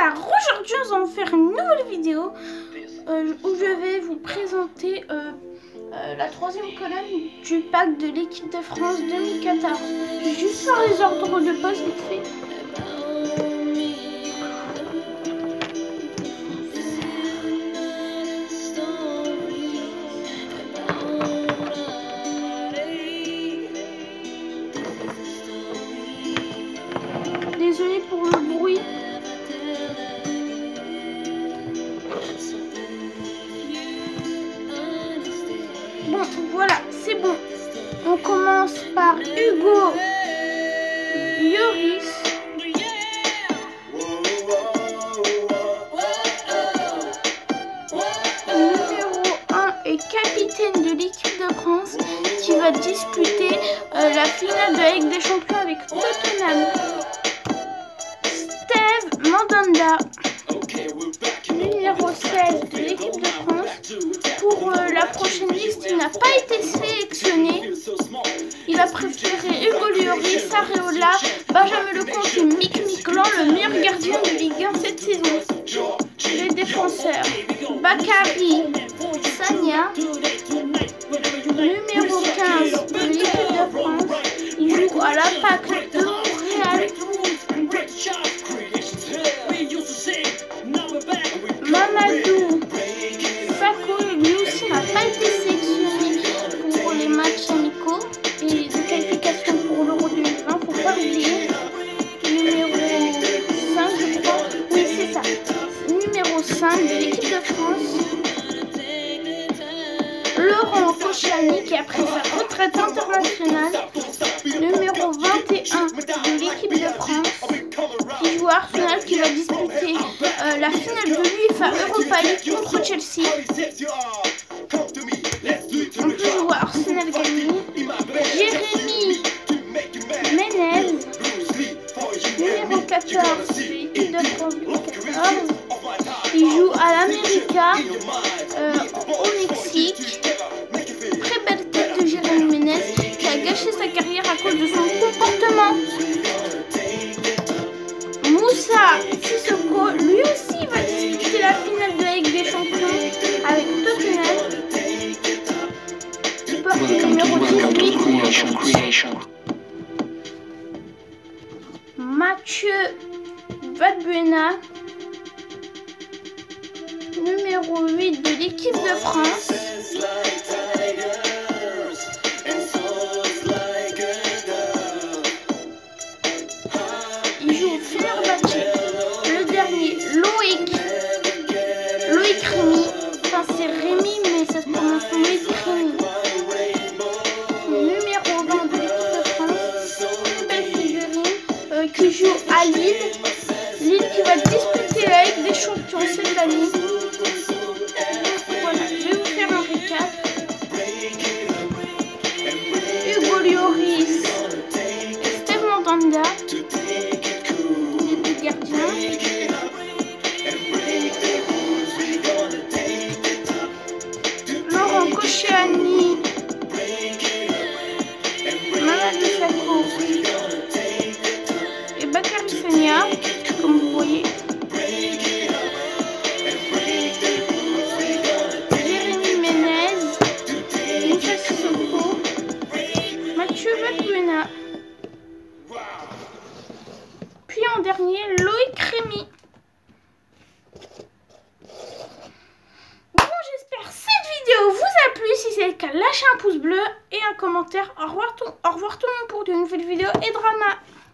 Alors aujourd'hui nous allons faire une nouvelle vidéo où je vais vous présenter la troisième colonne du pack de l'équipe de France 2014. Juste sur les ordres de poste vite fait. Désolée pour le bruit. Bon, voilà, c'est bon. On commence par Hugo Lloris. Numéro 1 et capitaine de l'équipe de France qui va disputer la finale de la Ligue des Champions avec Tottenham. Steve Mandanda, numéro 16 de l'équipe de France. Pour la prochaine liste, il n'a pas été sélectionné. Il a préféré Hugo Lloris, Areola, Benjamin Lecomte et Mick Miklan, le meilleur gardien de Ligue 1 cette saison. Les défenseurs, Bakary Sagna, numéro 15 de l'équipe de France. Il joue à l'Impact de Montréal. Mamadou Sakho, lui aussi n'a pas été sélectionné pour les matchs amicaux et de qualification pour l'Euro 2020, faut pas l'oublier. Numéro 5, je crois. Oui, c'est ça. Numéro 5 de l'équipe de France. Laurent Koscielny qui a pris sa retraite internationale. Numéro 21 de l'équipe de France. Qui joue à Arsenal, qui va disputer la finale de l'UEFA Europa League contre Chelsea. On peut jouer à Arsenal gagné. Jérémy Menez, numéro 14 de l'équipe de France 2014. Il joue à l'América au Mexique. Très belle tête de Jérémy Menez qui a gâché sa carrière à cause de son comportement. Moussa Sissoko, lui aussi va disputer la finale de la Ligue des Champions avec Tottenham. Il porte le numéro 18. Mathieu Valbuena, numéro 8 de l'équipe de France. Il joue au Fenerbahçe. Le dernier, Loïc Rémy. Enfin, c'est Rémy, mais ça se prononce Loïc Rémy. Numéro 20 de l'équipe de France. Très belle figurine qui joue à Lille. Lille qui va disputer la Ligue des Champions cette année. Voilà, je vais vous faire un récap. Hugo Lloris, Steve Mandanda, les deux gardiens. Laurent Koscielny, Mamadou Sakho et Bakary Sagna, comme vous voyez. Jérémy Menez, Moussa Sissoko, Mathieu Valbuena. Puis en dernier, Loïc Rémy. Bon, j'espère que cette vidéo vous a plu. Si c'est le cas, lâchez un pouce bleu et un commentaire. Au revoir tout le monde pour de nouvelles vidéos et drama.